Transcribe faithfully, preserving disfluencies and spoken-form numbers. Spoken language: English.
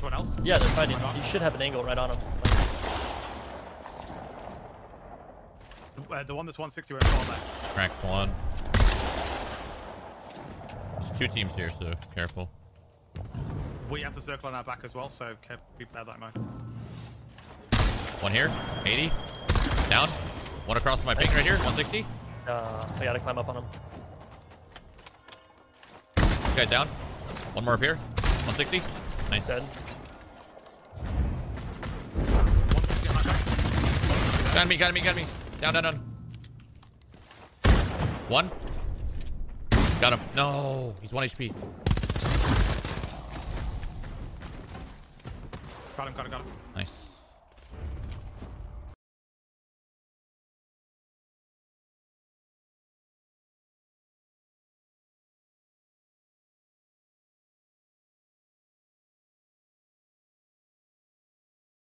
Someone else? Yeah, they're fighting. You should have an angle right on them. Uh, the one that's one sixty went all back. Cracked one. There's two teams here, so careful. We have the circle on our back as well, so keep bear that in mind. One here, eighty. Down. One across my ping right here, one sixty. Uh, I gotta climb up on him. This guy's down. One more up here, one sixty. Nice. Dead. Got me, got me, got me. Down, down, down. One. Got him. No, he's one H P. Got him, got him, got him. Nice.